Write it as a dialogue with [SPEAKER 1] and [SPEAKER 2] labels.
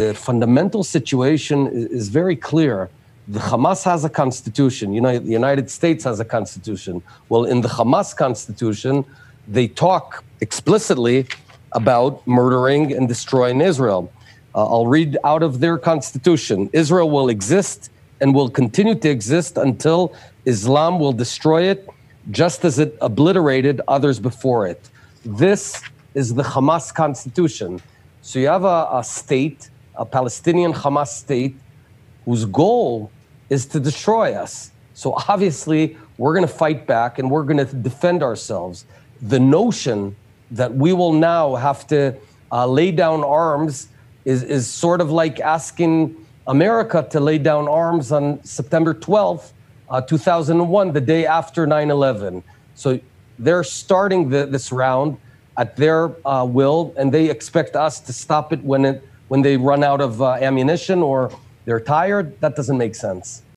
[SPEAKER 1] The fundamental situation is very clear. The Hamas has a constitution. The United States has a constitution. Well, in the Hamas constitution, they talk explicitly about murdering and destroying Israel. I'll read out of their constitution. Israel will exist and will continue to exist until Islam will destroy it, just as it obliterated others before it. This is the Hamas constitution. So you have a state, a Palestinian Hamas state, whose goal is to destroy us. So obviously, we're going to fight back and we're going to defend ourselves. The notion that we will now have to lay down arms is sort of like asking America to lay down arms on September 12th, 2001, the day after 9/11. So they're starting this round at their will, and they expect us to stop it when they run out of ammunition or they're tired. That doesn't make sense.